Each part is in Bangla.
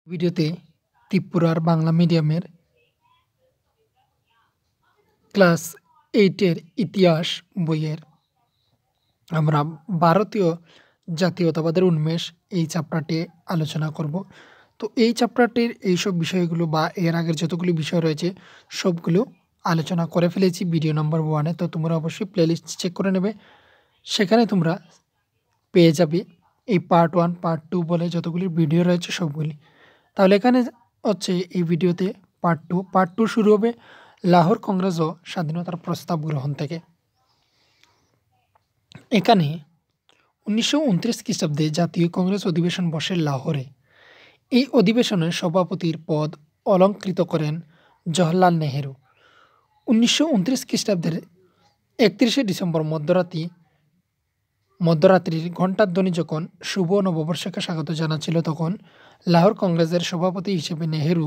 ভিডিওতে ত্রিপুরার বাংলা মিডিয়ামের ক্লাস 8-এর ইতিহাস বইয়ের আমরা ভারতীয় জাতীয়তাবাদের উন্মেষ এই চ্যাপ্টারটি আলোচনা করব। তো এই চ্যাপ্টারটির এইসব বিষয়গুলো বা এর আগের যতগুলো বিষয় রয়েছে সবগুলো আলোচনা করে ফেলেছি ভিডিও নাম্বার 1-এ। তো তোমরা অবশ্যই প্লেলিস্ট চেক করে নেবে, সেখানে তোমরা পেয়ে যাবে এই পার্ট 1 পার্ট 2 বলে যতগুলি ভিডিও রয়েছে সবগুলি। তাহলে এখানে হচ্ছে এই ভিডিওতে পার্ট 2 শুরু হবে লাহোর কংগ্রেস ও স্বাধীনতার প্রস্তাব গ্রহণ থেকে। এখানে 1929 খ্রিস্টাব্দে জাতীয় কংগ্রেস অধিবেশন বসে লাহোরে। এই অধিবেশনের সভাপতির পদ অলঙ্কৃত করেন জওহরলাল নেহেরু। 1929 খ্রিস্টাব্দের 31শে ডিসেম্বর মধ্যরাত্রির ঘণ্টার ধ্বনি যখন শুভ নববর্ষকে স্বাগত জানাচ্ছিল, তখন লাহোর কংগ্রেসের সভাপতি হিসেবে নেহেরু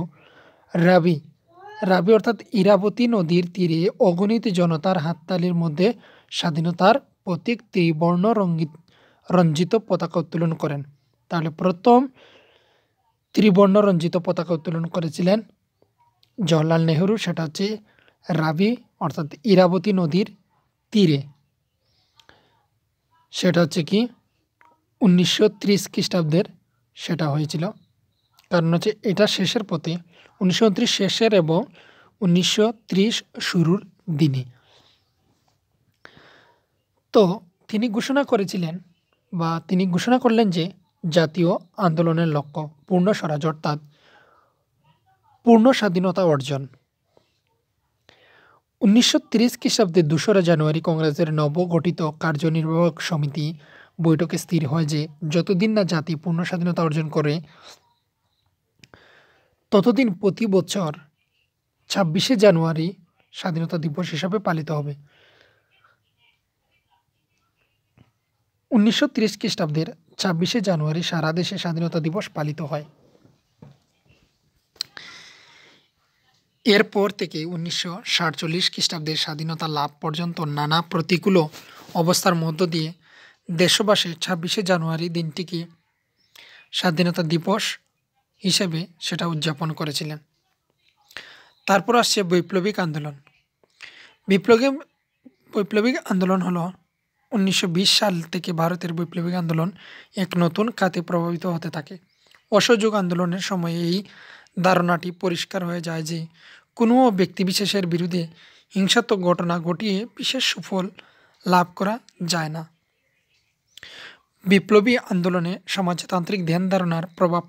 রাবি অর্থাৎ ইরাবতী নদীর তীরে অগণিত জনতার হাততালির মধ্যে স্বাধীনতার প্রতীক ত্রিবর্ণ রঞ্জিত পতাকা উত্তোলন করেন। তাহলে প্রথম ত্রিবর্ণ রঞ্জিত পতাকা উত্তোলন করেছিলেন জওহরলাল নেহেরু, সেটা হচ্ছে রাবি অর্থাৎ ইরাবতী নদীর তীরে। সেটা হচ্ছে কি 1930 খ্রিস্টাব্দের সেটা হয়েছিল, কারণ হচ্ছে এটা শেষের পথে 1929 শেষের এবং 1930 শুরুর দিনে। তো তিনি ঘোষণা করলেন যে জাতীয় আন্দোলনের লক্ষ্য পূর্ণ স্বরাজ অর্থাৎ পূর্ণ স্বাধীনতা অর্জন। 1930 খ্রিস্টাব্দে 2রা জানুয়ারি কংগ্রেসের নবগঠিত কার্যনির্বাহক সমিতি বৈঠকে স্থির হয় যে যতদিন না জাতি পূর্ণ স্বাধীনতা অর্জন করে ততদিন প্রতি বছর 26শে জানুয়ারি স্বাধীনতা দিবস হিসাবে পালিত হবে। 1930 খ্রিস্টাব্দের 26শে জানুয়ারি সারা দেশে স্বাধীনতা দিবস পালিত হয়। এরপর থেকে 1947 খ্রিস্টাব্দের স্বাধীনতা লাভ পর্যন্ত নানা প্রতিকূল অবস্থার মধ্য দিয়ে দেশবাসী 26শে জানুয়ারি দিনটিকে স্বাধীনতা দিবস হিসেবে সেটা উদযাপন করেছিলেন। তারপর আসছে বৈপ্লবিক আন্দোলন। বৈপ্লবিক আন্দোলন হলো 1920 সাল থেকে ভারতের বৈপ্লবিক আন্দোলন এক নতুন খাতে প্রভাবিত হতে থাকে। অসহযোগ আন্দোলনের সময় এই ধারণাটি পরিষ্কার হয়ে যায় যে কোনো ব্যক্তিবিশেষের বিরুদ্ধে হিংসাত্মক ঘটনা ঘটিয়ে বিশেষ সুফল লাভ করা যায় না। বিপ্লবী আন্দোলনে সমাজতান্ত্রিক ধ্যান ধারণার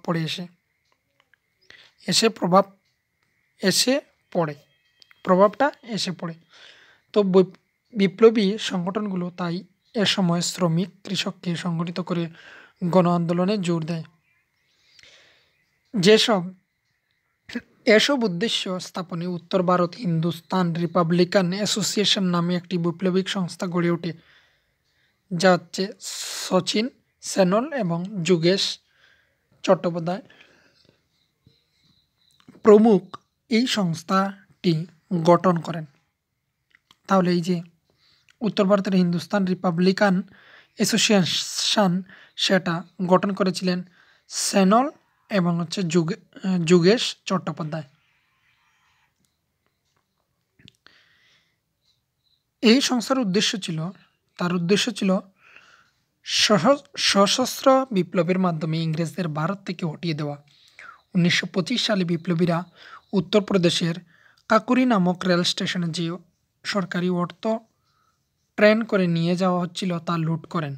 প্রভাবটা এসে পড়ে। তো বিপ্লবী সংগঠনগুলো তাই এ সময় শ্রমিক কৃষককে সংগঠিত করে গণ আন্দোলনে জোর দেয়। এসব উদ্দেশ্য স্থাপনে উত্তর ভারত হিন্দুস্তান রিপাবলিকান অ্যাসোসিয়েশন নামে একটি বৈপ্লবিক সংস্থা গড়ে ওঠে, যা হচ্ছে শচীন সেনল এবং যোগেশ চট্টোপাধ্যায় প্রমুখ এই সংস্থাটি গঠন করেন। তাহলে এই যে উত্তর ভারতের হিন্দুস্তান রিপাবলিকান অ্যাসোসিয়েশন সেটা গঠন করেছিলেন সেনল এবং হচ্ছে যোগেশ চট্টোপাধ্যায়। এই সংস্থার উদ্দেশ্য ছিল সশস্ত্র বিপ্লবের মাধ্যমে ইংরেজদের ভারত থেকে হটিয়ে দেওয়া। 1925 সালে বিপ্লবীরা উত্তরপ্রদেশের কাকুরি নামক রেল স্টেশনে যে সরকারি অর্থ ট্রেন করে নিয়ে যাওয়া হচ্ছিল তা লুট করেন।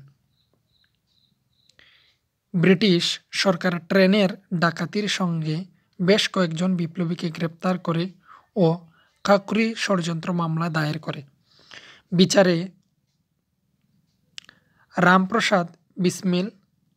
ব্রিটিশ সরকার ট্রেনের ডাকাতির সঙ্গে বেশ কয়েকজন বিপ্লবীকে গ্রেপ্তার করে ও কাকুরি ষড়যন্ত্র মামলা দায়ের করে। বিচারে রামপ্রসাদ বিসমিল,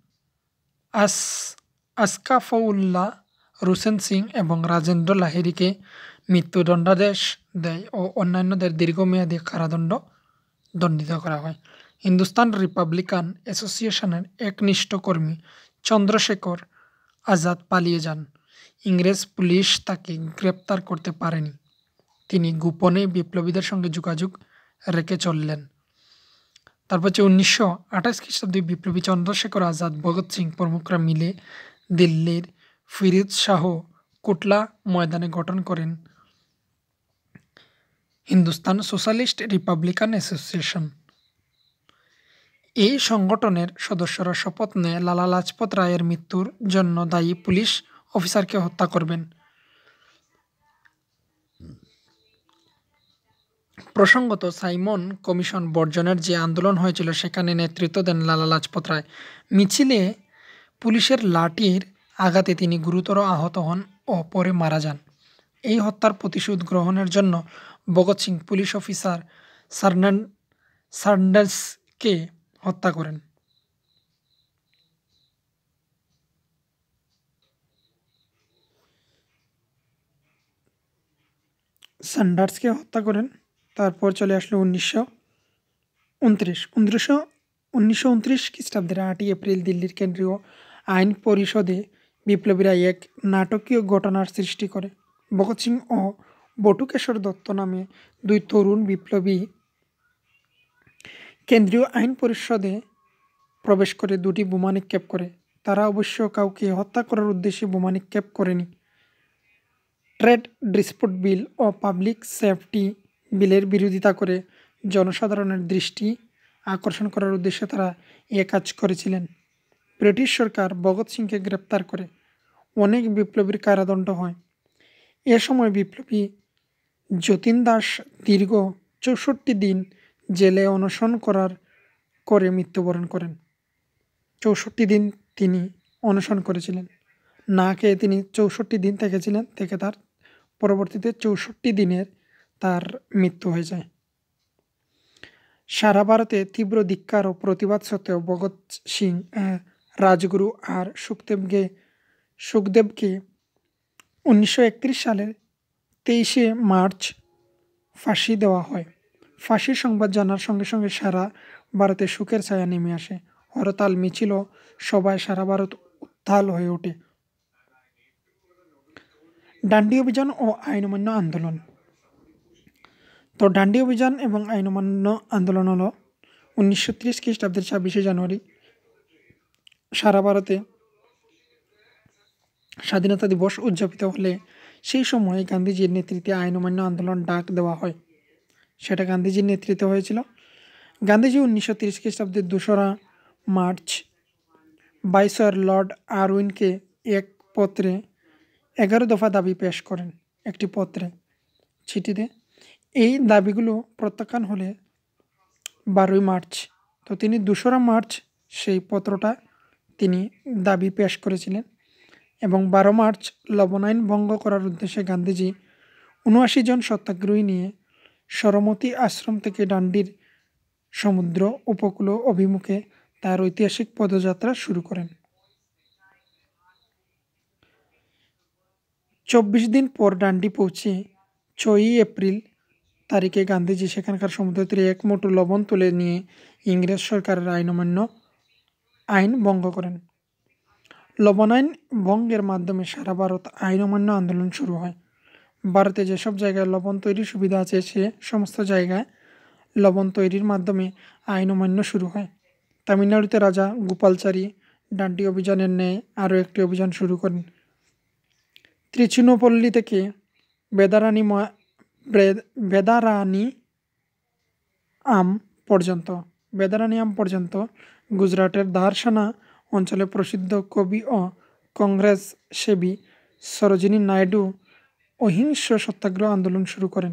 আসকাফউল্লাহ, রুসেন সিং এবং রাজেন্দ্র লাহিড়িকে মৃত্যুদণ্ডাদেশ দেয় ও অন্যান্যদের দীর্ঘমেয়াদী দণ্ডিত করা হয়। হিন্দুস্তান রিপাবলিকান অ্যাসোসিয়েশনের একনিষ্ঠ কর্মী চন্দ্রশেখর আজাদ পালিয়ে যান। ইংরেজ পুলিশ তাকে গ্রেপ্তার করতে পারেনি। তিনি গোপনে বিপ্লবীদের সঙ্গে যোগাযোগ রেখে চললেন। তারপর হচ্ছে 1928 খ্রিস্টাব্দে বিপ্লবী চন্দ্রশেখর আজাদ, ভগৎ সিং প্রমুখরা মিলে দিল্লির ফিরোজ শাহ কোটলা ময়দানে গঠন করেন হিন্দুস্তান সোশ্যালিস্ট রিপাবলিকান অ্যাসোসিয়েশন। এই সংগঠনের সদস্যরা শপথ নেয় লালা লাজপত রায়ের মৃত্যুর জন্য দায়ী পুলিশ অফিসারকে হত্যা করবেন। প্রসঙ্গত, সাইমন কমিশন বর্জনের যে আন্দোলন হয়েছিল সেখানে নেতৃত্ব দেন লালা লাজপত রায়। মিছিলে পুলিশের লাঠির আঘাতে তিনি গুরুতর আহত হন ও পরে মারা যান। এই হত্যার প্রতিশোধ গ্রহণের জন্য ভগৎ সিং পুলিশ অফিসার সান্ডার্সকে হত্যা করেন। তারপর চলে আসলো 1929 খ্রিস্টাব্দের 8ই এপ্রিল দিল্লির কেন্দ্রীয় আইন পরিষদে বিপ্লবীরা এক নাটকীয় ঘটনার সৃষ্টি করে। ভগৎ সিং ও বটুকেশ্বর দত্ত নামে দুই তরুণ বিপ্লবী কেন্দ্রীয় আইন পরিষদে প্রবেশ করে দুটি বোমা নিক্ষেপ করে। তারা অবশ্য কাউকে হত্যা করার উদ্দেশ্যে বোমা নিক্ষেপ করেনি। ট্রেড ডিসপুট বিল ও পাবলিক সেফটি বিলের বিরোধিতা করে জনসাধারণের দৃষ্টি আকর্ষণ করার উদ্দেশ্যে তারা এ কাজ করেছিলেন। ব্রিটিশ সরকার ভগৎ সিংকে গ্রেপ্তার করে। অনেক বিপ্লবীর কারাদণ্ড হয়। এ সময় বিপ্লবী যতীন দাস দীর্ঘ 64 দিন জেলে অনশন করে মৃত্যুবরণ করেন। 64 দিন তিনি অনশন করেছিলেন। না খেয়ে তিনি 64 দিন থেকে তার পরবর্তীতে 64 দিনের তার মৃত্যু হয়ে যায়। সারা ভারতে তীব্র ধিক্কার ও প্রতিবাদ সত্ত্বেও ভগৎ সিং, রাজগুরু আর সুখদেবকে 1931 সালের 23শে মার্চ ফাঁসি দেওয়া হয়। ফাঁসির সংবাদ জানার সঙ্গে সঙ্গে সারা ভারতে শোকের ছায়া নেমে আসে। হরতাল, মিছিল ও সভায় সারা ভারত উত্তাল হয়ে ওঠে। ডান্ডি অভিযান ও আইন অমান্য আন্দোলন। তো ডান্ডি অভিযান এবং আইন অমান্য আন্দোলন হলো 1930 খ্রিস্টাব্দের 26শে জানুয়ারি সারা ভারতে স্বাধীনতা দিবস উদযাপিত হলে সেই সময় গান্ধীজির নেতৃত্বে আইন অমান্য আন্দোলন ডাক দেওয়া হয়। সেটা গান্ধীজির নেতৃত্বে হয়েছিল। গান্ধীজি 1930 খ্রিস্টাব্দের 2রা মার্চ ভাইসরয় লর্ড আরউইনকে এক পত্রে 11 দফা দাবি পেশ করেন। একটি চিঠিতে এই দাবিগুলো প্রত্যাখ্যান হলে 12ই মার্চ, তো তিনি 2রা মার্চ সেই পত্রটা তিনি দাবি পেশ করেছিলেন এবং 12 মার্চ লবণ আইন ভঙ্গ করার উদ্দেশ্যে গান্ধীজি 79 জন সত্যাগ্রহী নিয়ে সরমতী আশ্রম থেকে ডান্ডির সমুদ্র উপকূল অভিমুখে তার ঐতিহাসিক পদযাত্রা শুরু করেন। 24 দিন পর ডান্ডি পৌঁছে 6ই এপ্রিল তারিখে গান্ধীজি সেখানকার সমুদ্র তীরে এক মুঠো লবণ তুলে নিয়ে ইংরেজ সরকারের আইন ভঙ্গ করেন। লবণ আইন ভঙ্গের মাধ্যমে সারা ভারত আইন অমান্য আন্দোলন শুরু হয়। ভারতে যেসব জায়গায় লবণ তৈরির সুবিধা আছে সে সমস্ত জায়গায় লবণ তৈরির মাধ্যমে আইন অমান্য শুরু হয়। তামিলনাড়ুতে রাজা গোপালচারী ডান্ডি অভিযানের ন্যায় আরও একটি অভিযান শুরু করেন। ত্রিচুনপল্লী থেকে বেদারানিয়াম পর্যন্ত গুজরাটের ধারসানা অঞ্চলে প্রসিদ্ধ কবি ও কংগ্রেস সেবী সরোজিনী নাইডু অহিংস সত্যাগ্রহ আন্দোলন শুরু করেন।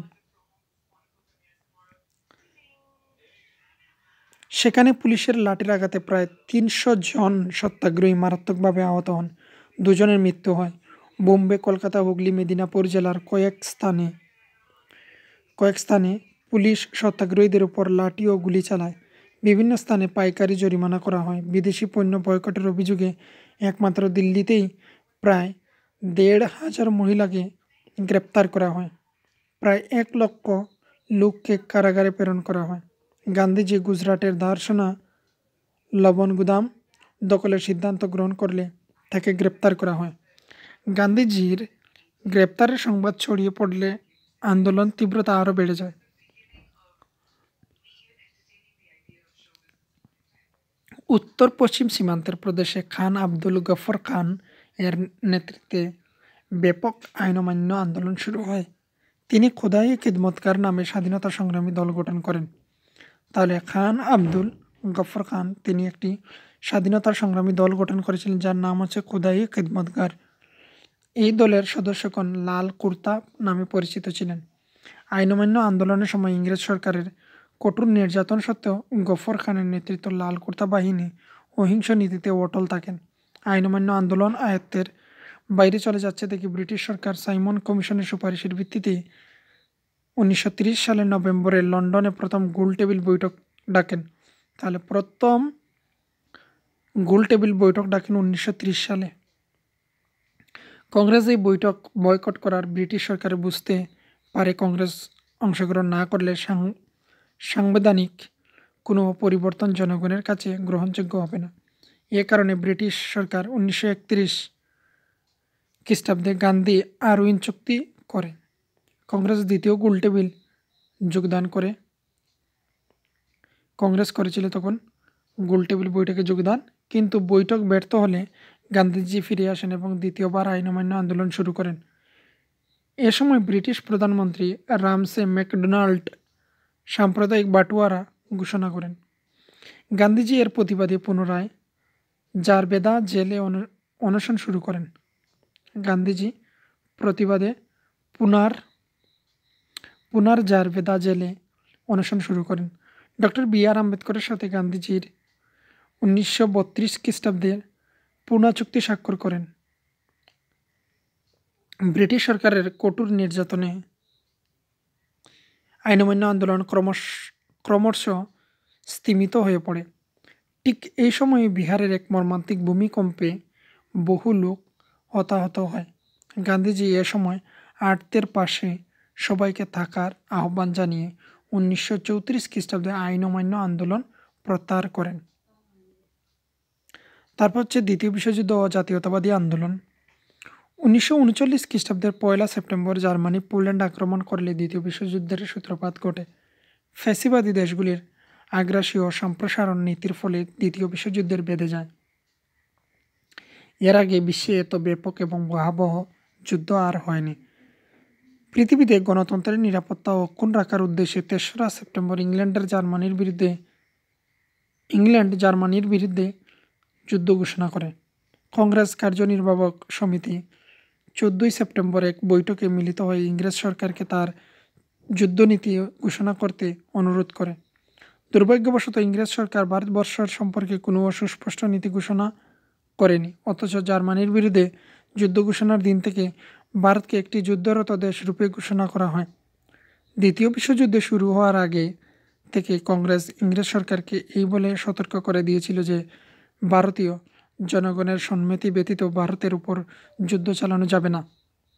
সেখানে পুলিশের লাঠির আঘাতে প্রায় 300 জন সত্যাগ্রহী মারাত্মকভাবে আহত হন। 2 জনের মৃত্যু হয়। বোম্বে, কলকাতা, হুগলি, মেদিনীপুর জেলার কয়েক স্থানে পুলিশ সত্যাগ্রহীদের উপর লাঠি ও গুলি চালায়। বিভিন্ন স্থানে পাইকারি জরিমানা করা হয়। বিদেশি পণ্য বয়কটের অভিযোগে একমাত্র দিল্লিতেই প্রায় 1,500 মহিলাকে গ্রেপ্তার করা হয়। প্রায় 1 লক্ষ লোককে কারাগারে প্রেরণ করা হয়। গান্ধীজি গুজরাটের ধারসানা লবণ গুদাম দখলের সিদ্ধান্ত গ্রহণ করলে তাকে গ্রেপ্তার করা হয়। গান্ধীজির গ্রেপ্তারের সংবাদ ছড়িয়ে পড়লে আন্দোলন তীব্রতা আরও বেড়ে যায়। উত্তর পশ্চিম সীমান্তের প্রদেশে খান আব্দুল গফর খান এর নেতৃত্বে ব্যাপক আইন অমান্য আন্দোলন শুরু হয়। তিনি খোদাই খিদমতগার নামে স্বাধীনতা সংগ্রামী দল গঠন করেন। তাহলে খান আব্দুল গফর খান তিনি একটি স্বাধীনতা সংগ্রামী দল গঠন করেছিলেন, যার নাম হচ্ছে খোদাই খিদমতগার। এই দলের সদস্যগণ লাল কুর্তা নামে পরিচিত ছিলেন। আইন অমান্য আন্দোলনের সময় ইংরেজ সরকারের কঠোর নির্যাতন সত্ত্বেও গফর খানের নেতৃত্ব লাল কুর্তা বাহিনী অহিংস নীতিতে অটল থাকেন। আইন অমান্য আন্দোলন আয়ত্তের বাইরে চলে যাচ্ছে দেখে ব্রিটিশ সরকার সাইমন কমিশনের সুপারিশের ভিত্তিতে 1930 সালের নভেম্বরে লন্ডনে প্রথম গোল টেবিল বৈঠক ডাকেন। তাহলে প্রথম গোল টেবিল বৈঠক ডাকেন 1930 সালে। কংগ্রেস এই বৈঠক বয়কট করার ব্রিটিশ সরকার বুঝতে পারে কংগ্রেস অংশগ্রহণ না করলে সাংবিধানিক কোনো পরিবর্তন জনগণের কাছে গ্রহণযোগ্য হবে না। এ কারণে ব্রিটিশ সরকার 1931 খ্রিস্টাব্দে গান্ধী আরউইন চুক্তি করে। কংগ্রেস দ্বিতীয় গোলটেবিল যোগদান করে। কংগ্রেস করেছিল তখন গোলটেবিল বৈঠকে যোগদান, কিন্তু বৈঠক ব্যর্থ হলে গান্ধীজি ফিরে আসেন এবং দ্বিতীয়বার আইন অমান্য আন্দোলন শুরু করেন। এ সময় ব্রিটিশ প্রধানমন্ত্রী রামসে ম্যাকডোনাল্ড সাম্প্রদায়িক বাটোয়ারা ঘোষণা করেন। গান্ধীজি এর প্রতিবাদে পুনরায় জারবেদা জেলে অনশন শুরু করেন। গান্ধীজি প্রতিবাদে পুনার জারবেদা জেলে অনশন শুরু করেন। Doctor B R. আম্বেদকরের সাথে গান্ধীজির 1932 খ্রিস্টাব্দের পুনা চুক্তি স্বাক্ষর করেন। ব্রিটিশ সরকারের কঠোর নির্যাতনে আইন অমান্য আন্দোলন ক্রমশ স্তিমিত হয়ে পড়ে। ঠিক এই সময়ে বিহারের এক মর্মান্তিক ভূমিকম্পে বহু লোক হতাহত হয়। গান্ধীজি এ সময় আর্তের পাশে সবাইকে থাকার আহ্বান জানিয়ে 1934 খ্রিস্টাব্দে আইন অমান্য আন্দোলন প্রত্যাহার করেন। তারপর হচ্ছে দ্বিতীয় বিশ্বযুদ্ধ ও জাতীয়তাবাদী আন্দোলন। 1939 খ্রিস্টাব্দের 1 সেপ্টেম্বর জার্মানি পোল্যান্ড আক্রমণ করলে দ্বিতীয় বিশ্বযুদ্ধের সূত্রপাত ঘটে। ফ্যাসিবাদী দেশগুলির আগ্রাসী ও সম্প্রসারণ নীতির ফলে দ্বিতীয় বিশ্বযুদ্ধের বেঁধে যায়। এর আগে বিশ্বে এত ব্যাপক এবং ভয়াবহ যুদ্ধ আর হয়নি। পৃথিবীতে গণতন্ত্রের নিরাপত্তা অক্ষুণ্ণ রাখার উদ্দেশ্যে 3রা সেপ্টেম্বর ইংল্যান্ড জার্মানির বিরুদ্ধে যুদ্ধ ঘোষণা করে। কংগ্রেস কার্যনির্বাহক সমিতি 14 সেপ্টেম্বর এক বৈঠকে মিলিত হয়ে ইংরেজ সরকারকে তার যুদ্ধনীতি ঘোষণা করতে অনুরোধ করে। দুর্ভাগ্যবশত ইংরেজ সরকার ভারতবর্ষের সম্পর্কে কোনো সুস্পষ্ট নীতি ঘোষণা করেনি, অথচ জার্মানির বিরুদ্ধে যুদ্ধ ঘোষণার দিন থেকে ভারতকে একটি যুদ্ধরত দেশ রূপে ঘোষণা করা হয়। দ্বিতীয় বিশ্বযুদ্ধ শুরু হওয়ার আগে থেকে কংগ্রেস ইংরেজ সরকারকে এই বলে সতর্ক করে দিয়েছিল যে ভারতীয় জনগণের সম্মতি ব্যতীত ভারতের উপর যুদ্ধ চালানো যাবে না।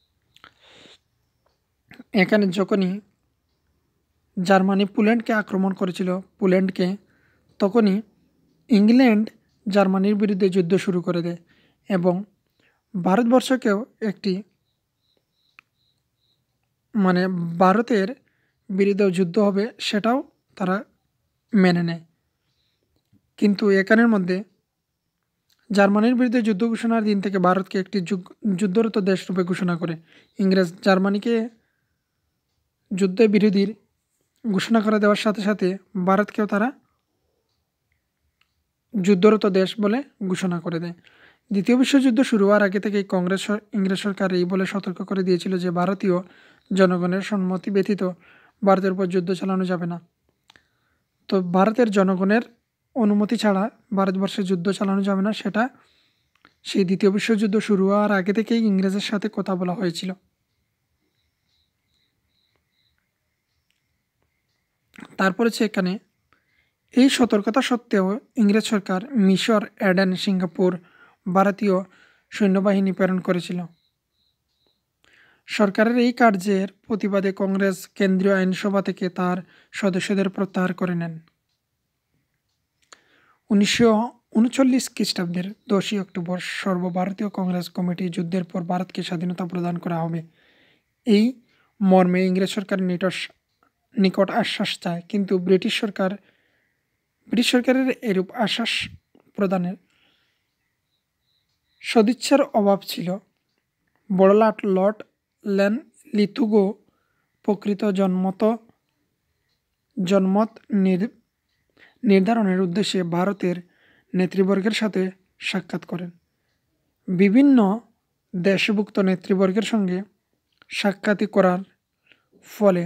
এখানে যখনই জার্মানি পোল্যান্ডকে আক্রমণ করেছিল তখনই ইংল্যান্ড জার্মানির বিরুদ্ধে যুদ্ধ শুরু করে দেয় এবং ভারতবর্ষকেও একটি ভারতের বিরুদ্ধে যুদ্ধ হবে সেটাও তারা মেনে নেয়। কিন্তু এখানের মধ্যে জার্মানির বিরুদ্ধে যুদ্ধ ঘোষণার দিন থেকে ভারতকে একটি যুদ্ধরত দেশ রূপে ঘোষণা করে। ইংরেজ জার্মানিকে যুদ্ধ বিরোধীর ঘোষণা করে দেওয়ার সাথে সাথে ভারতকেও তারা যুদ্ধরত দেশ বলে ঘোষণা করে দেয়। দ্বিতীয় বিশ্বযুদ্ধ শুরু হওয়ার আগে থেকেই ইংরেজ সরকার এই বলে সতর্ক করে দিয়েছিল যে ভারতীয় জনগণের সম্মতি ব্যতীত ভারতের উপর যুদ্ধ চালানো যাবে না। তো ভারতের জনগণের অনুমতি ছাড়া ভারতবর্ষে যুদ্ধ চালানো যাবে না, সেটা সেই দ্বিতীয় বিশ্বযুদ্ধ শুরু হওয়ার আগে থেকেই ইংরেজের সাথে কথা বলা হয়েছিল। তারপর হচ্ছে এখানে এই সতর্কতা সত্ত্বেও ইংরেজ সরকার মিশর, এডেন, সিঙ্গাপুর ভারতীয় সৈন্যবাহিনী প্রেরণ করেছিল। সরকারের এই কার্যের প্রতিবাদে কংগ্রেস কেন্দ্রীয় আইনসভা থেকে তার সদস্যদের প্রত্যাহার করে নেন। 1939 খ্রিস্টাব্দের 10 অক্টোবর সর্বভারতীয় কংগ্রেস কমিটি যুদ্ধের পর ভারতকে স্বাধীনতা প্রদান করা হবে এই মর্মে ইংরেজ সরকারের নিকট আশ্বাস চায়, কিন্তু ব্রিটিশ সরকারের এরূপ আশ্বাস প্রদানের সদিচ্ছার অভাব ছিল। বড়লাট লর্ড লিথুগো প্রকৃত জনমত নির্ধারণের উদ্দেশ্যে ভারতের নেতৃবর্গের সাথে সাক্ষাৎ করেন। বিভিন্ন দেশভুক্ত নেতৃবর্গের সঙ্গে সাক্ষাৎ করার ফলে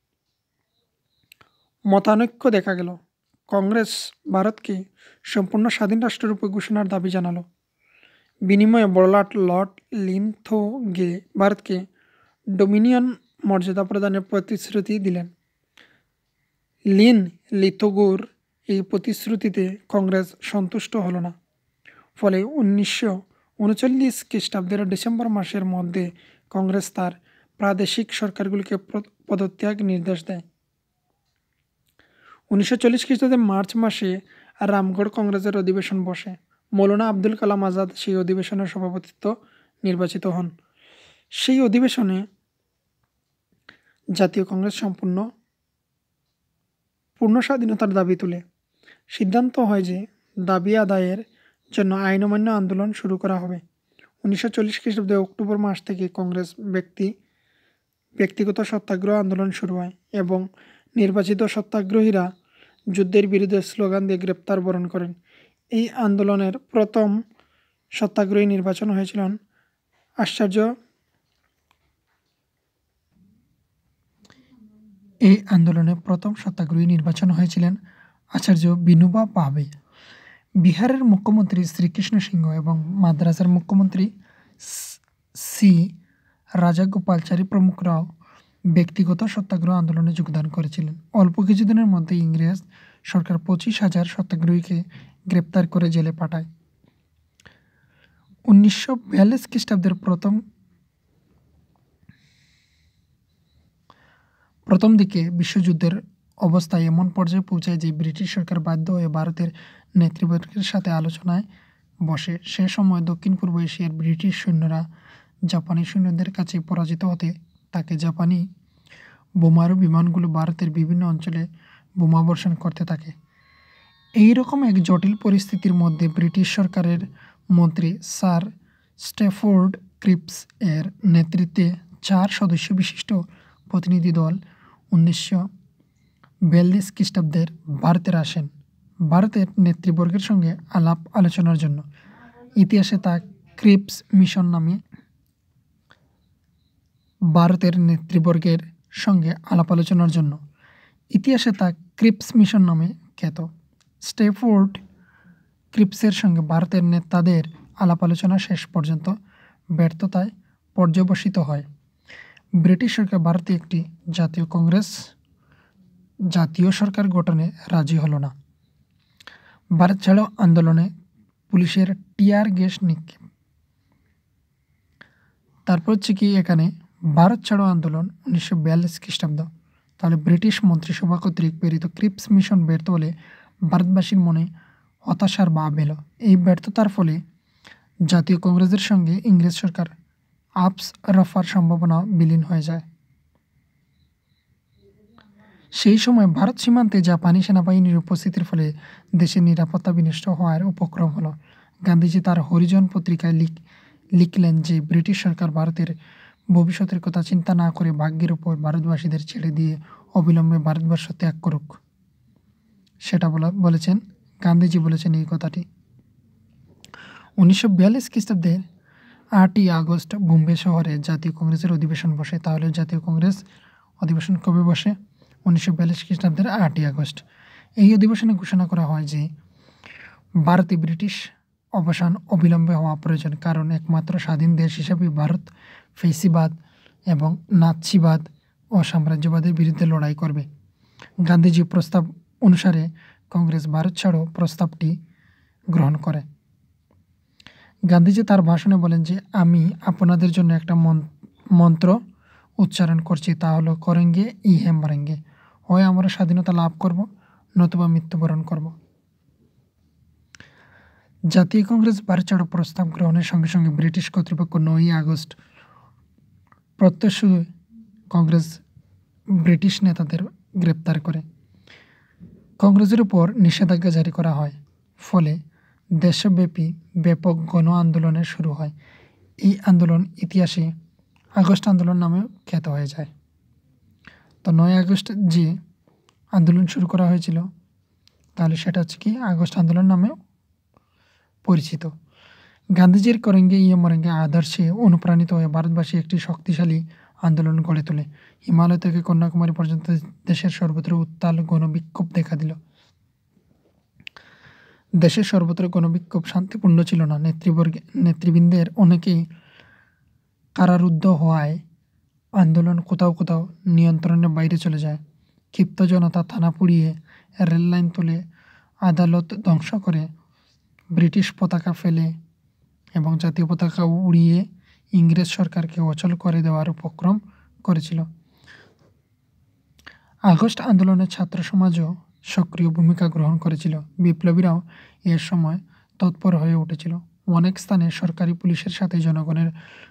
মতানৈক্য দেখা গেল। কংগ্রেস ভারতকে সম্পূর্ণ স্বাধীন রাষ্ট্ররূপে ঘোষণার দাবি জানালো। বিনিময়ে বড়লাট লর্ড লিন্থোগে ভারতকে ডোমিনিয়ন মর্যাদা প্রদানের প্রতিশ্রুতি দিলেন। লিথোগোর এই প্রতিশ্রুতিতে কংগ্রেস সন্তুষ্ট হল না। ফলে 1939 খ্রিস্টাব্দের ডিসেম্বর মাসের মধ্যে কংগ্রেস তার প্রাদেশিক সরকারগুলিকে পদত্যাগ নির্দেশ দেয়। 1940 খ্রিস্টাব্দের মার্চ মাসে রামগড় কংগ্রেসের অধিবেশন বসে। মৌলানা আবুল কালাম আজাদ সেই অধিবেশনের সভাপতিত্ব নির্বাচিত হন। সেই অধিবেশনে জাতীয় কংগ্রেস পূর্ণ স্বাধীনতার দাবি তুলে। সিদ্ধান্ত হয় যে দাবি আদায়ের জন্য আইন অমান্য আন্দোলন শুরু করা হবে। 1940 খ্রিস্টাব্দের অক্টোবর মাস থেকে কংগ্রেস ব্যক্তিগত সত্যাগ্রহ আন্দোলন শুরু হয় এবং নির্বাচিত সত্যাগ্রহীরা যুদ্ধের বিরুদ্ধে স্লোগান দিয়ে গ্রেপ্তার বরণ করেন। এই আন্দোলনের প্রথম সত্যাগ্রহী নির্বাচন হয়েছিলেন আচার্য বিনোবা ভাবে। বিহারের মুখ্যমন্ত্রী শ্রীকৃষ্ণ সিংহ এবং মাদ্রাসের মুখ্যমন্ত্রী সি রাজাগোপালচারী প্রমুখরাও ব্যক্তিগত সত্যাগ্রহ আন্দোলনে যোগদান করেছিলেন। অল্প কিছুদিনের মধ্যে ইংরেজ সরকার 25,000 সত্যাগ্রহীকে গ্রেপ্তার করে জেলে পাঠায়। 1942 খ্রিস্টাব্দের প্রথম দিকে বিশ্বযুদ্ধের অবস্থা এমন পর্যায়ে পৌঁছায় যে ব্রিটিশ সরকার বাধ্য হয়ে ভারতের নেতৃবর্গের সাথে আলোচনায় বসে। সে সময় দক্ষিণ পূর্ব এশিয়ার ব্রিটিশ সৈন্যরা জাপানি সৈন্যদের কাছে পরাজিত হতে থাকে। জাপানি বোমারু বিমানগুলো ভারতের বিভিন্ন অঞ্চলে বোমাবর্ষণ করতে থাকে। এই রকম এক জটিল পরিস্থিতির মধ্যে ব্রিটিশ সরকারের মন্ত্রী স্যার স্ট্যাফোর্ড ক্রিপস এর নেতৃত্বে 4 সদস্য বিশিষ্ট প্রতিনিধি দল 1942 খ্রিস্টাব্দের ভারতের আসেন ভারতের নেতৃবর্গের সঙ্গে আলাপ আলোচনার জন্য। ইতিহাসে তা ক্রিপস মিশন নামে ভারতের নেতৃবর্গের সঙ্গে আলাপ আলোচনার জন্য খ্যাত। স্ট্যাফোর্ড ক্রিপসের সঙ্গে ভারতের নেতাদের আলাপ আলোচনা শেষ পর্যন্ত ব্যর্থতায় পর্যবসিত হয়। ব্রিটিশ সরকার ভারতে একটি জাতীয় সরকার গঠনে রাজি হল না। ভারত ছাড়ো আন্দোলনে পুলিশের টিয়ার গ্যাস নিক্ষেপ। তারপর হচ্ছে কি এখানে ভারত ছাড়ো আন্দোলন 1942 খ্রিস্টাব্দ। তাহলে ব্রিটিশ মন্ত্রিসভা কর্তৃক প্রেরিত ক্রিপস মিশন ব্যর্থ হলে ভারতবাসীর মনে হতাশার ভাব এলো। এই ব্যর্থতার ফলে জাতীয় কংগ্রেসের সঙ্গে ইংরেজ সরকার আপস রফার সম্ভাবনা বিলীন হয়ে যায়। সেই সময় ভারত সীমান্তে জাপানি সেনাবাহিনীর উপস্থিতির ফলে দেশের নিরাপত্তা বিনষ্ট হওয়ার উপক্রম হলো। গান্ধীজি তার হরিজন পত্রিকায় লিখলেন যে ব্রিটিশ সরকার ভারতের ভবিষ্যতের কথা চিন্তা না করে ভাগ্যের উপর ভারতবাসীদের ছেড়ে দিয়ে অবিলম্বে ভারতবর্ষ ত্যাগ করুক। সেটা বলেছেন গান্ধীজি বলেছেন এই কথাটি। 1942 খ্রিস্টাব্দের 8ই আগস্ট বোম্বে শহরে জাতীয় কংগ্রেসের অধিবেশন বসে। তাহলে জাতীয় কংগ্রেস অধিবেশন কবে বসে? 1942 খ্রিস্টাব্দের 8ই আগস্ট। এই অধিবেশনে ঘোষণা করা হয় যে ভারতে ব্রিটিশ অবসান অবিলম্বে হওয়া প্রয়োজন, কারণ একমাত্র স্বাধীন দেশ হিসাবে ভারত ফেসিবাদ এবং নাৎসিবাদ ও সাম্রাজ্যবাদের বিরুদ্ধে লড়াই করবে। গান্ধীজির প্রস্তাব অনুসারে কংগ্রেস ভারত ছাড়ো প্রস্তাবটি গ্রহণ করে। গান্ধীজি তার ভাষণে বলেন যে আমি আপনাদের জন্য একটা মন্ত্র উচ্চারণ করছি, তা হলো করেঙ্গে ই হ্যাঁ মারেঙ্গে। হয় আমরা স্বাধীনতা লাভ করব, নতুবা মৃত্যুবরণ করব। জাতীয় কংগ্রেস ভারত ছাড়ো প্রস্তাব গ্রহণের সঙ্গে সঙ্গে ব্রিটিশ কর্তৃপক্ষ 9ই আগস্ট প্রত্যক্ষ কংগ্রেস ব্রিটিশ নেতাদের গ্রেপ্তার করে। কংগ্রেসের উপর নিষেধাজ্ঞা জারি করা হয়। ফলে দেশব্যাপী ব্যাপক গণ আন্দোলনের শুরু হয়। এই আন্দোলন ইতিহাসে আগস্ট আন্দোলন নামেও খ্যাত হয়ে যায়। তো 9 আগস্ট যে আন্দোলন শুরু করা হয়েছিল, তাহলে সেটা হচ্ছে কি আগস্ট আন্দোলন নামেও পরিচিত। গান্ধীজির করেঙ্গে ইয়ে মরেঙ্গে আদর্শে অনুপ্রাণিত হয়ে ভারতবাসী একটি শক্তিশালী আন্দোলন গড়ে তোলে। হিমালয় থেকে কন্যাকুমারী পর্যন্ত দেশের সর্বত্র উত্তাল গণবিক্ষোভ দেখা দিল। দেশের সর্বত্র গণবিক্ষোভ শান্তিপূর্ণ ছিল না। নেতৃবৃন্দের অনেকেই কারারুদ্ধ হওয়ায় আন্দোলন কোথাও কোথাও নিয়ন্ত্রণের বাইরে চলে যায়। ক্ষিপ্ত জনতা থানা পুড়িয়ে, রেললাইন তুলে, আদালত ধ্বংস করে, ব্রিটিশ পতাকা ফেলে এবং জাতীয় পতাকা উড়িয়ে ইংরেজ সরকারকে অচল করে দেওয়ার উপক্রম করেছিল। আগস্ট আন্দোলনে ছাত্র সমাজও সক্রিয় ভূমিকা গ্রহণ করেছিল। বিপ্লবীরাও এর সময় তৎপর হয়ে উঠেছিল। অনেক স্থানে সরকারি পুলিশের সাথে জনগণের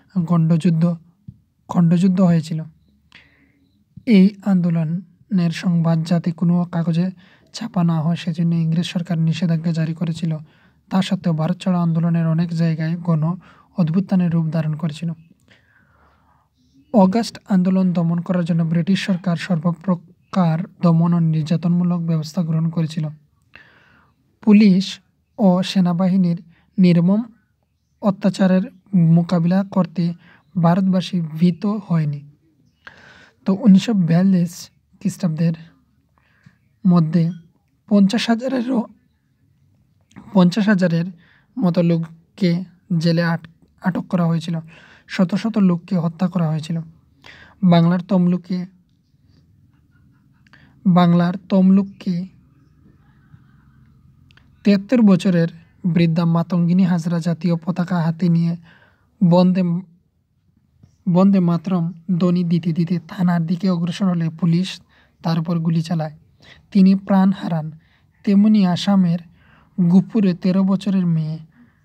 খণ্ডযুদ্ধ হয়েছিল। এই আন্দোলনের সংবাদ যাতে কোনো কাগজে ছাপা না হয় সেজন্য ইংরেজ সরকার নিষেধাজ্ঞা জারি করেছিল। তা সত্ত্বেও ভারত ছাড়ো আন্দোলনের অনেক জায়গায় গণ অভ্যুত্থানের রূপ ধারণ করেছিল। অগাস্ট আন্দোলন দমন করার জন্য ব্রিটিশ সরকার সর্বপ্রকার দমন ও নির্যাতনমূলক ব্যবস্থা গ্রহণ করেছিল। পুলিশ ও সেনাবাহিনীর নির্মম অত্যাচারের মোকাবিলা করতে ভারতবাসী ভীত হয়নি। তো 1942 খ্রিস্টাব্দের মধ্যে 50,000-এর মতো লোককে জেলে আটক করা হয়েছিল। শত শত লোককে হত্যা করা হয়েছিল। বাংলার তমলুককে 73 বছরের বৃদ্ধা মাতঙ্গিনী হাজরা জাতীয় পতাকা হাতে নিয়ে বন্দে মাতরম ধ্বনি দিতে দিতে থানার দিকে অগ্রসর হলে পুলিশ তার উপর গুলি চালায়। তিনি প্রাণ হারান। তেমনি আসামের গুপুরে 13 বছরের মেয়ে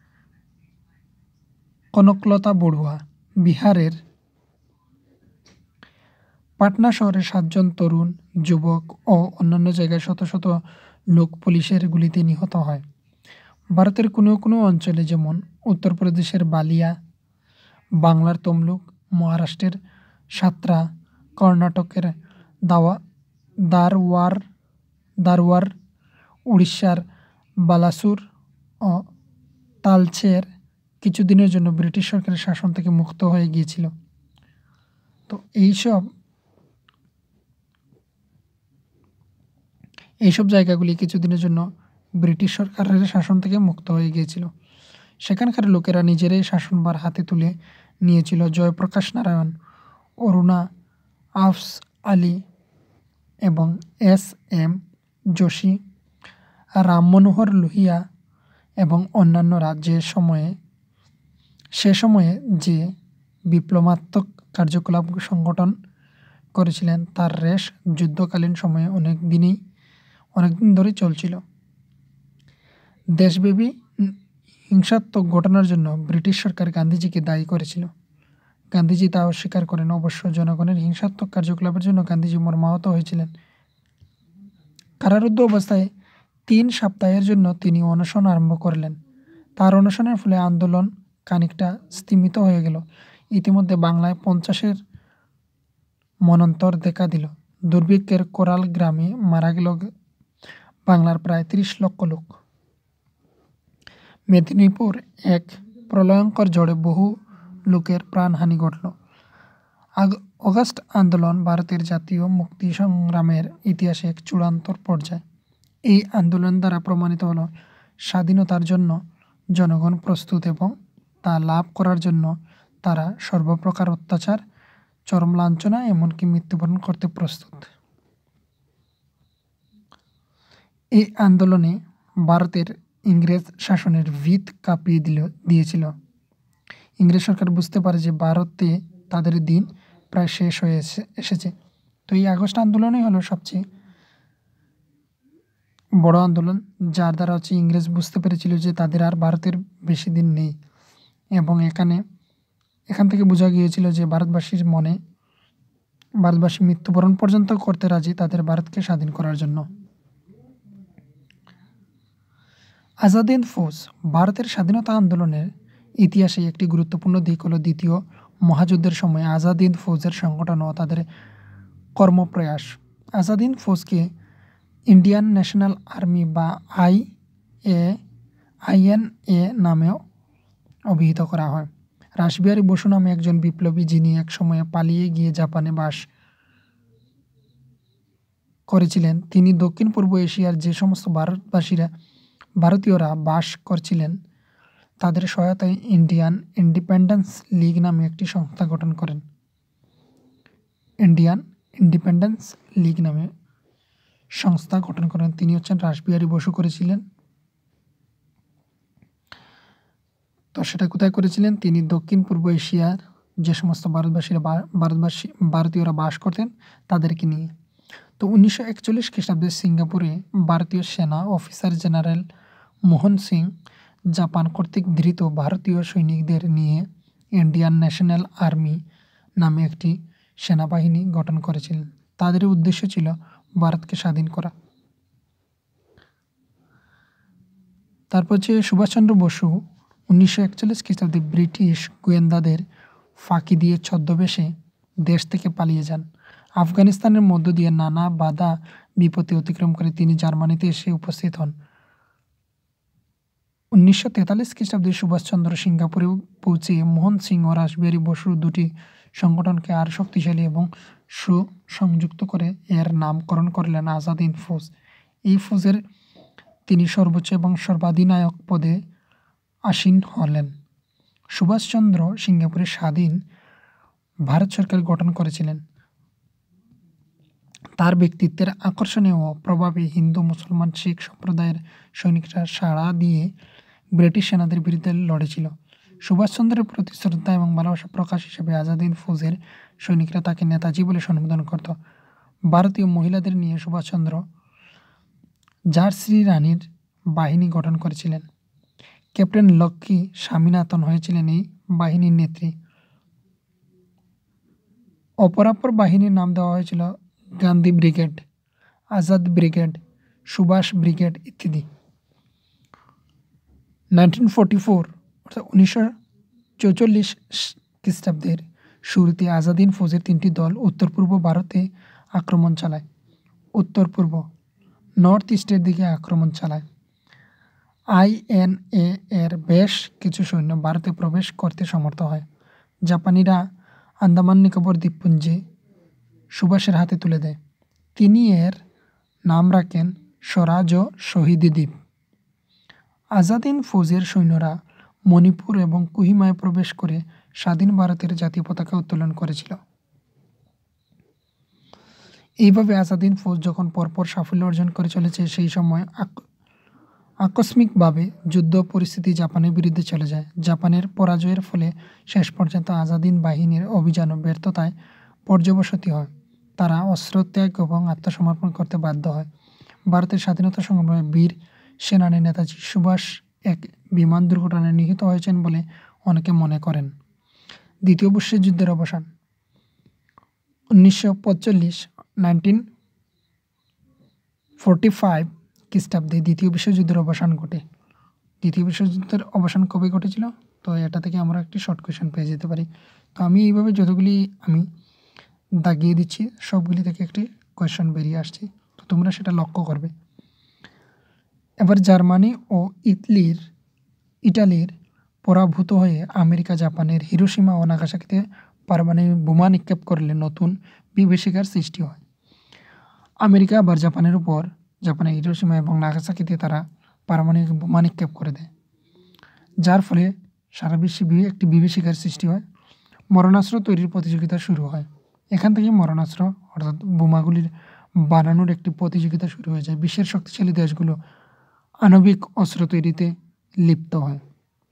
কনকলতা বড়ুয়া, বিহারের পাটনা শহরে 7 জন তরুণ, যুবক ও অন্যান্য জায়গায় শত শত লোক পুলিশের গুলিতে নিহত হয়। ভারতের কোনো কোনো অঞ্চলে যেমন উত্তরপ্রদেশের বালিয়া, বাংলার তমলুক, মহারাষ্ট্রের সাতরা, কর্ণাটকের দারওয়ার, উড়িষ্যার বালাসুর ও তালচের কিছুদিনের জন্য ব্রিটিশ সরকারের শাসন থেকে মুক্ত হয়ে গিয়েছিল। তো এইসব জায়গাগুলি কিছুদিনের জন্য ব্রিটিশ সরকারের শাসন থেকে মুক্ত হয়ে গিয়েছিল। সেখানকার লোকেরা নিজেরাই শাসনভার হাতে তুলে নিয়েছিল। জয়প্রকাশ নারায়ণ, অরুণা আফস আলী এবং এস.এম. যোশী, রামমনোহর লোহিয়া এবং অন্যান্যরা সে সময়ে যে বিপ্লবাত্মক কার্যকলাপ সংগঠন করেছিলেন তার রেশ যুদ্ধকালীন সময়ে অনেক দিন ধরে চলছিল। দেশব্যাপী হিংসাত্মক ঘটনার জন্য ব্রিটিশ সরকার গান্ধীজিকে দায়ী করেছিল। গান্ধীজি তা অস্বীকার করেন। অবশ্য জনগণের হিংসাত্মক কার্যকলাপের জন্য গান্ধীজি মর্মাহত হয়েছিলেন। কারারুদ্ধ অবস্থায় 3 সপ্তাহের জন্য তিনি অনশন আরম্ভ করলেন। তার অনশনের ফলে আন্দোলন খানিকটা স্তিমিত হয়ে গেল। ইতিমধ্যে বাংলায় 50-এর মন্বন্তর দেখা দিল। দুর্ভিক্ষের কোরাল গ্রামে মারা গেল বাংলার প্রায় 30 লক্ষ লোক। মেদিনীপুর এক প্রলয়ঙ্কর ঝড়ে বহু লোকের প্রাণহানি ঘটল। অগাস্ট আন্দোলন ভারতের জাতীয় মুক্তি সংগ্রামের ইতিহাসে এক চূড়ান্ত পর্যায়। এই আন্দোলন দ্বারা প্রমাণিত হল স্বাধীনতার জন্য জনগণ প্রস্তুত এবং তা লাভ করার জন্য তারা সর্বপ্রকার অত্যাচার, চরম লাঞ্ছনা এমনকি মৃত্যুবরণ করতে প্রস্তুত। এই আন্দোলনে ভারতের ইংরেজ শাসনের ভিত কাঁপিয়ে দিয়েছিল। ইংরেজ সরকার বুঝতে পারে যে ভারতে তাদের দিন প্রায় শেষ হয়ে এসেছে। তো এই আগস্ট আন্দোলনই হলো সবচেয়ে বড় আন্দোলন, যার দ্বারা ইংরেজ বুঝতে পেরেছিল যে তাদের আর ভারতের বেশি দিন নেই এবং এখান থেকে বোঝা গিয়েছিল যে ভারতবাসী মৃত্যুবরণ পর্যন্ত করতে রাজি তাদের ভারতকে স্বাধীন করার জন্য। আজাদ হিন্দ ফৌজ ভারতের স্বাধীনতা আন্দোলনের ইতিহাসে একটি গুরুত্বপূর্ণ দিক হলো দ্বিতীয় মহাযুদ্ধের সময় আজাদ হিন্দ ফৌজের সংগঠন ও তাদের কর্মপ্রয়াস। আজাদ হিন্দ ফৌজকে ইন্ডিয়ান ন্যাশনাল আর্মি বা আইএনএ নামেও অভিহিত করা হয়। রাসবিহারী বসু নামে একজন বিপ্লবী, যিনি এক সময়ে পালিয়ে গিয়ে জাপানে বাস করেছিলেন, তিনি দক্ষিণ পূর্ব এশিয়ার যে সমস্ত ভারতীয়রা বাস করছিলেন তাদের সহায়তায় ইন্ডিয়ান ইন্ডিপেন্ডেন্স লীগ নামে একটি সংস্থা গঠন করেন। ইন্ডিয়ান ইন্ডিপেন্ডেন্স লীগ নামে সংস্থা গঠন করেন। তিনি হচ্ছেন রাসবিহারী বসু করেছিলেন। তো সেটা কোথায় করেছিলেন? তিনি দক্ষিণ পূর্ব এশিয়ার যে সমস্ত ভারতীয়রা বাস করতেন তাদেরকে নিয়ে। তো 1941 খ্রিস্টাব্দে সিঙ্গাপুরে ভারতীয় সেনা officer general Mohan Singh Japan কর্তৃক ধৃত ভারতীয় সৈনিকদের নিয়ে ইন্ডিয়ান ন্যাশনাল আর্মি নামে একটি সেনাবাহিনী গঠন করেছিলেন। তাদের উদ্দেশ্য ছিল ভারতকে স্বাধীন করা। তারপর হচ্ছে সুভাষচন্দ্র বসু 1941 খ্রিস্টাব্দে ব্রিটিশ গোয়েন্দাদের ফাঁকি দিয়ে ছদ্মবেশে দেশ থেকে পালিয়ে যান। আফগানিস্তানের মধ্য দিয়ে নানা বাধা বিপত্তি অতিক্রম করে তিনি জার্মানিতে এসে উপস্থিত হন। 1943 খ্রিস্টাব্দে সুভাষচন্দ্র সিঙ্গাপুরে পৌঁছে মোহন সিং ও রাসবিহারী বসুর দুটি সংগঠনকে আর শক্তিশালী এবং সুসংযুক্ত করে এর নামকরণ করলেন আজাদ হিন্দ ফৌজ। এই ফৌজের তিনি সর্বোচ্চ এবং সর্বাধিনায়ক পদে আসীন হলেন। সুভাষচন্দ্র সিঙ্গাপুরে স্বাধীন ভারত সরকার গঠন করেছিলেন। তার ব্যক্তিত্বের আকর্ষণীয় প্রভাবে হিন্দু, মুসলমান, শিখ সম্প্রদায়ের সৈনিকরা সাড়া দিয়ে ব্রিটিশ সেনাদের বিরুদ্ধে লড়েছিল। সুভাষচন্দ্রের প্রতি শ্রদ্ধা এবং ভালোবাসা প্রকাশ হিসেবে আজাদ হিন্দ ফৌজের সৈনিকরা তাকে নেতাজি বলে সম্বোধন করত। ভারতীয় মহিলাদের নিয়ে সুভাষচন্দ্র ঝাঁসি রানীর বাহিনী গঠন করেছিলেন। ক্যাপ্টেন লক্ষ্মী স্বামীনাথন হয়েছিলেন এই বাহিনীর নেত্রী। অপরাপর বাহিনীর নাম দেওয়া হয়েছিল Gandhi brigade, Azad brigade, Subhash brigade ইত্যাদি। 1944 অর্থাৎ 1944 খ্রিস্টাব্দের শুরুতে আজাদ হিন্দ ফৌজের 3টি দল উত্তর পূর্ব ভারতে আক্রমণ চালায়। উত্তর পূর্ব নর্থ ইস্টের দিকে আক্রমণ চালায়। আইএনএ এর বেশ কিছু সৈন্য ভারতে প্রবেশ করতে সমর্থ হয়। জাপানিরা আন্দামান নিকোবর দ্বীপপুঞ্জে সুভাষের হাতে তুলে দেয়। তিনি এর নাম রাখেন স্বরাজ ও শহীদ দ্বীপ। আজাদ হিন্দ ফৌজের সৈন্যরা মণিপুর এবং কোহিমায় প্রবেশ করে স্বাধীন ভারতের জাতীয় পতাকা উত্তোলন করেছিল। এইভাবে আজাদ হিন্দ ফৌজ যখন পরপর সাফল্য অর্জন করে চলেছে, সেই সময় আকস্মিকভাবে যুদ্ধ পরিস্থিতি জাপানের বিরুদ্ধে চলে যায়। জাপানের পরাজয়ের ফলে শেষ পর্যন্ত আজাদ হিন্দ বাহিনীর অভিযান ব্যর্থতায় পর্যবসিত হয়। তারা অস্ত্রত্যাগ এবং আত্মসমর্পণ করতে বাধ্য হয়। ভারতের স্বাধীনতা সংগ্রামে বীর সেনানী নেতাজি সুভাষ এক বিমান দুর্ঘটনায় নিহত হয়েছেন বলে অনেকে মনে করেন। দ্বিতীয় বিশ্বযুদ্ধের অবসান 1945 খ্রিস্টাব্দে দ্বিতীয় বিশ্বযুদ্ধের অবসান ঘটে। দ্বিতীয় বিশ্বযুদ্ধের অবসান কবে ঘটেছিল? তো এটা থেকে আমরা একটি শর্ট কোয়েশ্চেন পেয়ে যেতে পারি। তো আমি এইভাবে যতগুলি আমি দাগিয়ে দিচ্ছি সবগুলি থেকে একটি কোয়েশ্চেন বেরিয়ে আসছে, তো তোমরা সেটা লক্ষ্য করবে। এবার জার্মানি ও ইটালির পরাভূত হয়ে আমেরিকা জাপানের হিরোশিমা ও নাগাসাকিতে পারমাণবিক বোমা নিক্ষেপ করলে নতুন বিভীষিকার সৃষ্টি হয়। আমেরিকা আবার জাপানের হিরোশিমা এবং নাগাসাকিতে তারা পারমাণবিক বোমা নিক্ষেপ করে দেয়, যার ফলে সারা বিশ্বে একটি বিভীষিকার সৃষ্টি হয়। মরণাস্ত্র তৈরির প্রতিযোগিতা শুরু হয়। এখান থেকে মরণাস্ত্র অর্থাৎ বোমাগুলির বানানোর একটি প্রতিযোগিতা শুরু হয়ে যায়। বিশ্বের শক্তিশালী দেশগুলো আণবিক অস্ত্র তৈরিতে লিপ্ত হয়।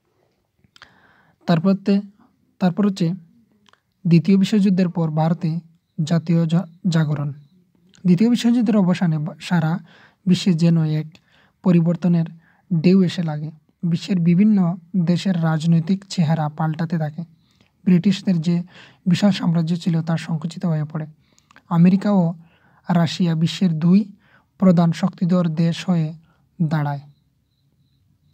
তারপর হচ্ছে দ্বিতীয় বিশ্বযুদ্ধের পর ভারতে জাতীয় জাগরণ। দ্বিতীয় বিশ্বযুদ্ধের অবসানে সারা বিশ্বে যেন এক পরিবর্তনের ঢেউ এসে লাগে। বিশ্বের বিভিন্ন দেশের রাজনৈতিক চেহারা পাল্টাতে থাকে। ব্রিটিশদের যে বিশাল সাম্রাজ্য ছিল তা সংকুচিত হয়ে পড়ে। আমেরিকা ও রাশিয়া বিশ্বের দুই প্রধান শক্তিধর দেশ হয়ে দাঁড়ায়।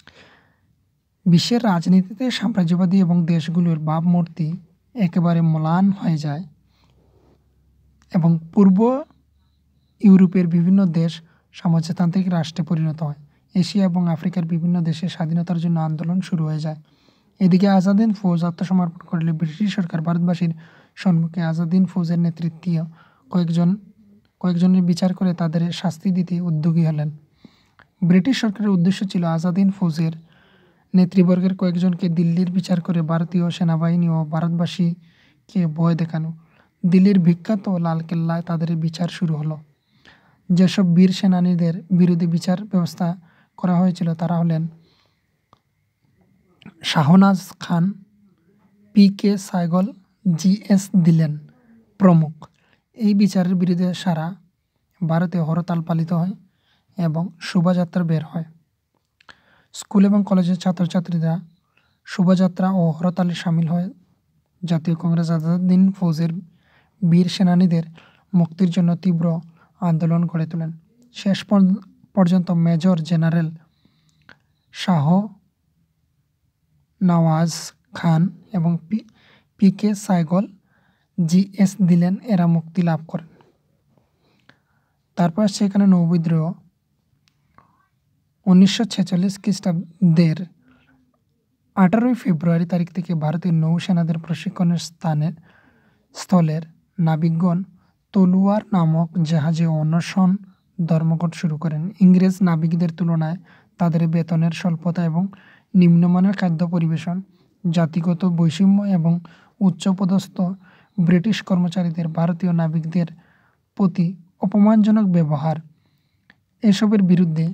বিশ্বের রাজনীতিতে সাম্রাজ্যবাদী এবং দেশগুলোর ভাবমূর্তি একেবারে ম্লান হয়ে যায় এবং পূর্ব ইউরোপের বিভিন্ন দেশ সমাজতান্ত্রিক রাষ্ট্রে পরিণত হয়। এশিয়া এবং আফ্রিকার বিভিন্ন দেশে স্বাধীনতার জন্য আন্দোলন শুরু হয়ে যায়। এদিকে আজাদিন ফৌজ আত্মসমর্পণ করলে ব্রিটিশ সরকার ভারতবাসীর সম্মুখে আজাদিন ফৌজের নেতৃত্বে কয়েকজনের বিচার করে তাদের শাস্তি দিতে উদ্যোগী হলেন। ব্রিটিশ সরকারের উদ্দেশ্য ছিল আজাদিন ফৌজের নেতৃবর্গের কয়েকজনকে দিল্লির বিচার করে ভারতীয় সেনাবাহিনী ও ভারতবাসীকে ভয় দেখানো। দিল্লির বিখ্যাত লালকেল্লায় তাদের বিচার শুরু হলো। যেসব বীর সেনানীদের বিরুদ্ধে বিচার ব্যবস্থা করা হয়েছিল তারা হলেন শাহনাজ খান, পি.কে. সাইগল, জি.এস. দিলেন প্রমুখ। এই বিচারের বিরুদ্ধে সারা ভারতে হরতাল পালিত হয় এবং শোভাযাত্রা বের হয়। স্কুল এবং কলেজের ছাত্রছাত্রীরা শোভাযাত্রা ও হরতালে সামিল হয়। জাতীয় কংগ্রেস আজাদিন ফৌজের বীর সেনানীদের মুক্তির জন্য তীব্র আন্দোলন গড়ে তোলেন। শেষ পর্যন্ত মেজর জেনারেল শাহ নওয়াজ খান এবং পি.কে. সাইগল, জি.এস. দিলেন এরা মুক্তি লাভ করেন। তারপর সেখানে নৌবিদ্রোহ। 1946 খ্রিস্টাব্দের 18 ফেব্রুয়ারি তারিখ থেকে ভারতীয় নৌসেনাদের প্রশিক্ষণের স্থলের নাবিকগণ তলুয়ার নামক জাহাজে অনশন ধর্মঘট শুরু করেন। ইংরেজ নাবিকদের তুলনায় তাদের বেতনের স্বল্পতা এবং নিম্নমানের খাদ্য পরিবেশন, জাতিগত বৈষম্য এবং উচ্চপদস্থ ব্রিটিশ কর্মচারীদের ভারতীয় নাবিকদের প্রতি অপমানজনক ব্যবহার এসবের বিরুদ্ধে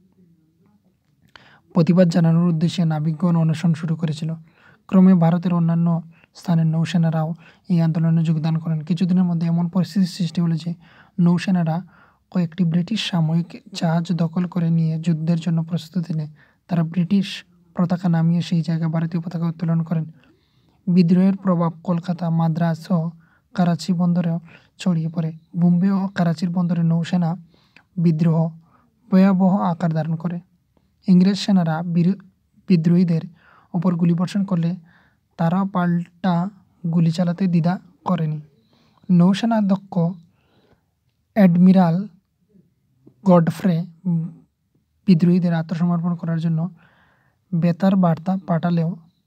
প্রতিবাদ জানানোর উদ্দেশ্যে নাবিকগণ অনশন শুরু করেছিল। ক্রমে ভারতের অন্যান্য স্থানের নৌসেনারাও এই আন্দোলনে যোগদান করেন। কিছুদিনের মধ্যে এমন পরিস্থিতির সৃষ্টি হলো যে নৌসেনারা কয়েকটি ব্রিটিশ সামরিক জাহাজ দখল করে নিয়ে যুদ্ধের জন্য প্রস্তুতি নেয়। তারা ব্রিটিশ পতাকা নামিয়ে সেই জায়গায় ভারতীয় পতাকা উত্তোলন করেন। বিদ্রোহের প্রভাব কলকাতা, মাদ্রাজ ও করাচি বন্দরেও ছড়িয়ে পড়ে। বোম্বে ও করাচির বন্দরে নৌসেনা বিদ্রোহ ভয়াবহ আকার ধারণ করে। ইংরেজ সেনারা বিদ্রোহীদের ওপর গুলিবর্ষণ করলে তারা পাল্টা গুলি চালাতে দ্বিধা করেনি। নৌসেনাধ্যক্ষ অ্যাডমিরাল গডফ্রে বিদ্রোহীদের আত্মসমর্পণ করার জন্য বেতার বার্তা পাঠালেও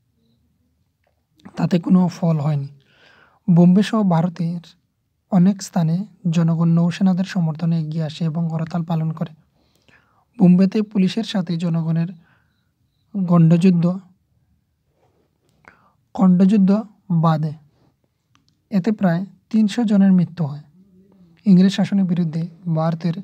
তাতে কোনো ফল হয়নি। বোম্বে সহ ভারতের অনেক স্থানে জনগণ নৌসেনাদের সমর্থনে এগিয়ে আসে এবং হরতাল পালন করে। বোম্বেতে পুলিশের সাথে জনগণের খণ্ডযুদ্ধ বাধে। এতে প্রায় 300 জনের মৃত্যু হয়। ইংরেজ শাসনের বিরুদ্ধে ভারতের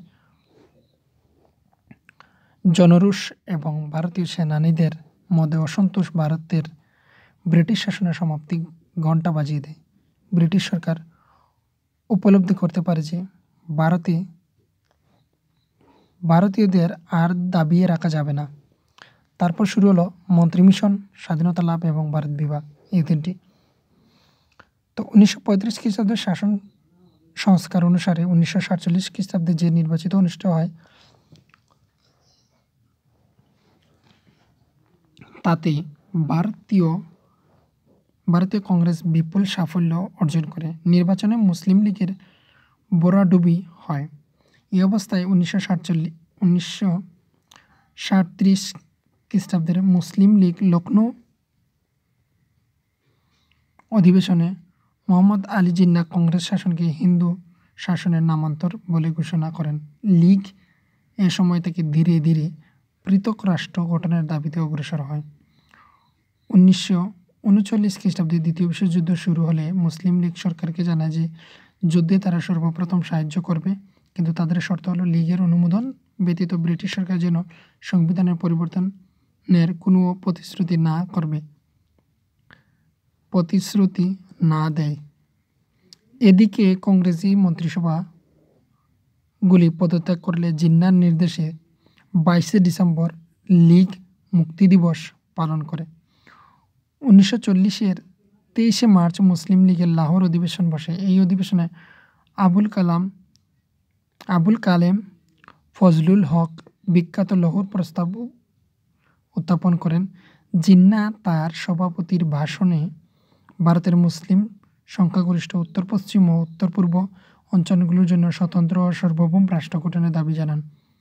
জনরোষ এবং ভারতীয় সেনানীদের মধ্যে অসন্তোষ ভারতের ব্রিটিশ শাসনের সমাপ্তি ঘণ্টা বাজিয়ে দেয়। ব্রিটিশ সরকার উপলব্ধি করতে পারে যে ভারতীয়দের আর দাবিয়ে রাখা যাবে না। তারপর শুরু হলো মন্ত্রী মিশন, স্বাধীনতা লাভ এবং ভারত বিভাগ, এই তিনটি। তো 1935 খ্রিস্টাব্দের শাসন সংস্কার অনুসারে 1947 খ্রিস্টাব্দে যে নির্বাচিত অনুষ্ঠিত হয় তাতে ভারতীয় কংগ্রেস বিপুল সাফল্য অর্জন করে। নির্বাচনে মুসলিম লীগের ভরাডুবি হয়। এই অবস্থায় 1937 খ্রিস্টাব্দের মুসলিম লীগ লখনৌ অধিবেশনে মোহাম্মদ আলী জিন্নাহ কংগ্রেস শাসনকে হিন্দু শাসনের নামান্তর বলে ঘোষণা করেন। লীগ এ সময় থেকে ধীরে ধীরে পৃথক রাষ্ট্র গঠনের দাবিতে অগ্রসর হয়। 1939 খ্রিস্টাব্দে দ্বিতীয় বিশ্বযুদ্ধ শুরু হলে মুসলিম লীগ সরকারকে জানায় যে যুদ্ধে তারা সর্বপ্রথম সাহায্য করবে, কিন্তু তাদের শর্ত হলো লীগের অনুমোদন ব্যতীত ব্রিটিশ সরকার যেন সংবিধানের পরিবর্তনের কোনো প্রতিশ্রুতি না দেয়। এদিকে কংগ্রেসি মন্ত্রিসভাগুলি পদত্যাগ করলে জিন্নাহর নির্দেশে 22 ডিসেম্বর লীগ মুক্তি দিবস পালন করে। 1940-এর 23 মার্চ মুসলিম লীগের লাহোর অধিবেশন বসে। এই অধিবেশনে আবুল কালেম ফজলুল হক বিখ্যাত লাহোর প্রস্তাব উত্থাপন করেন, জিন্নাহ তার সভাপতির ভাষণে ভারতের মুসলিম সংখ্যাগরিষ্ঠ উত্তর পশ্চিম ও উত্তর পূর্ব অঞ্চলগুলোর জন্য স্বতন্ত্র ও সার্বভৌম রাষ্ট্র গঠনের দাবি জানান।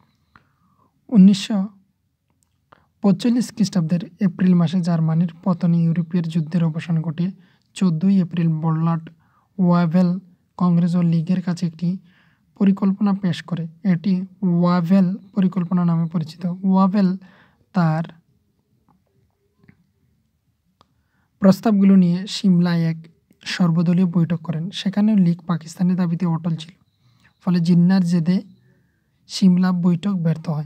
1945 খ্রিস্টাব্দের এপ্রিল মাসে জার্মানির পতনে ইউরোপীয় যুদ্ধের অবসান ঘটে। 14 এপ্রিল লর্ড ওয়াভেল কংগ্রেস ও লীগের কাছে একটি পরিকল্পনা পেশ করে। এটি ওয়াভেল পরিকল্পনা নামে পরিচিত। ওয়াভেল তার প্রস্তাবগুলো নিয়ে সিমলায় এক সর্বদলীয় বৈঠক করেন। সেখানেও লীগ পাকিস্তানের দাবিতে অটল ছিল। ফলে জিন্নাহর জেদে সিমলা বৈঠক ব্যর্থ হয়।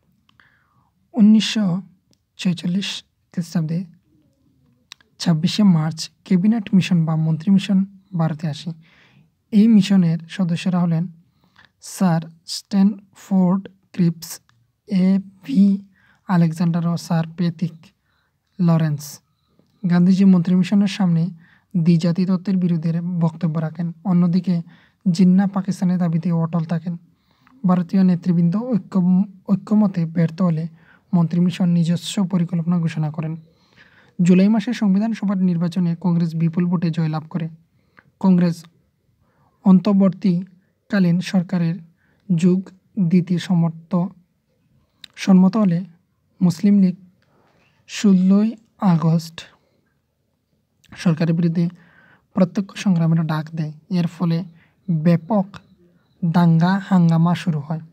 1946 খ্রিস্টাব্দে 26শে মার্চ ক্যাবিনেট মিশন বা মন্ত্রী মিশন ভারতে আসে। এই মিশনের সদস্যরা হলেন sir Stanford Cripps, A.V. Alexander ও স্যার প্যাট্রিক লরেন্স। গান্ধীজি মন্ত্রী মিশনের সামনে দ্বিজাতি তত্ত্বের বিরুদ্ধে বক্তব্য রাখেন। অন্যদিকে জিন্নাহ পাকিস্তানের দাবিতে অটল থাকেন। ভারতীয় নেতৃবৃন্দ ঐক্যমতে ব্যর্থ হলে মন্ত্রী মিশন নিজস্ব পরিকল্পনা ঘোষণা করেন। জুলাই মাসে সংবিধান সভার নির্বাচনে কংগ্রেস বিপুল ভোটে জয়লাভ করে। কংগ্রেস অন্তর্বর্তীকালীন সরকারের যোগ দিতে সম্মত হলে মুসলিম লীগ 16 আগস্ট সরকারের বিরুদ্ধে প্রত্যক্ষ সংগ্রামের ডাক দেয়। এর ফলে ব্যাপক দাঙ্গা হাঙ্গামা শুরু হয়।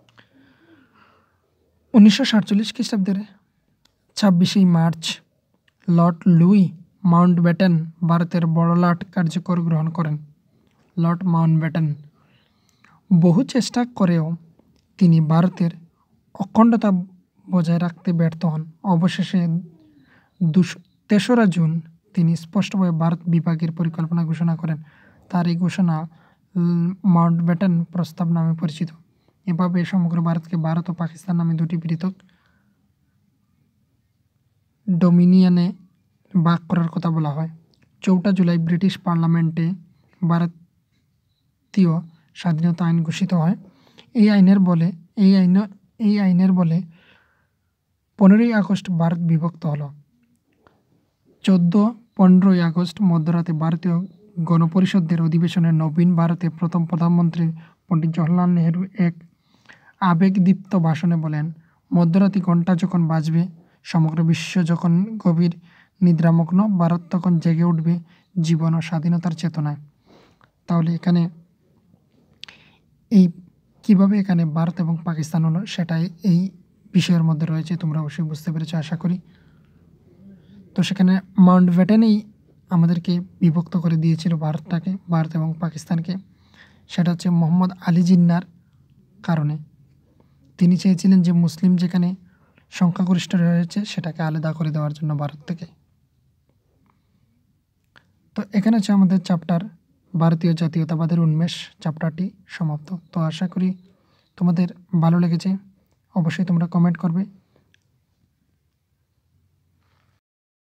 1947 খ্রিস্টাব্দের 26শে মার্চ লর্ড লুই মাউন্টব্যাটেন ভারতের বড়লাট কার্যকর গ্রহণ করেন। লর্ড মাউন্টব্যাটেন বহু চেষ্টা করেও তিনি ভারতের অখণ্ডতা বজায় রাখতে ব্যর্থ হন। অবশেষে 3রা জুন তিনি স্পষ্টভাবে ভারত বিভাগের পরিকল্পনা ঘোষণা করেন। তার এই ঘোষণা মাউন্টব্যাটেন প্রস্তাব নামে পরিচিত। এভাবে সমগ্র ভারতকে ভারত ও পাকিস্তান নামে দুটি পৃথক ডোমিনিয়নে ভাগ করার কথা বলা হয়। 4 জুলাই ব্রিটিশ পার্লামেন্টে ভারতীয় স্বাধীনতা আইন ঘোষিত হয়। এই আইনের বলে 15ই আগস্ট ভারত বিভক্ত হলো। 15ই আগস্ট মধ্যরাতে ভারতীয় গণপরিষদের অধিবেশনে নবীন ভারতের প্রথম প্রধানমন্ত্রী পণ্ডিত জওহরলাল নেহরু এক আবেগদীপ্ত ভাষণে বলেন, মধ্যরাতে ঘণ্টা যখন বাজবে, সমগ্র বিশ্ব যখন গভীর নিদ্রামগ্ন, ভারত তখন জেগে উঠবে জীবন ও স্বাধীনতার চেতনায়। তাহলে এখানে কিভাবে এখানে ভারত এবং পাকিস্তান হলো সেটাই এই বিষয়ের মধ্যে রয়েছে। তোমরা অবশ্যই বুঝতে পেরেছো আশা করি। তো সেখানে মাউন্টব্যাটেনই আমাদেরকে বিভক্ত করে দিয়েছিল ভারত এবং পাকিস্তানকে। সেটা হচ্ছে মোহাম্মদ আলী জিন্নাহর কারণে। তিনি চেয়েছিলেন যে মুসলিম যেখানে সংখ্যাগরিষ্ঠ রয়েছে সেটাকে আলাদা করে দেওয়ার জন্য ভারত থেকে। তো এখানে হচ্ছে আমাদের চ্যাপ্টার ভারতীয় জাতীয়তাবাদের উন্মেষ চ্যাপ্টারটি সমাপ্ত। তো আশা করি তোমাদের ভালো লেগেছে। অবশ্যই তোমরা কমেন্ট করবে।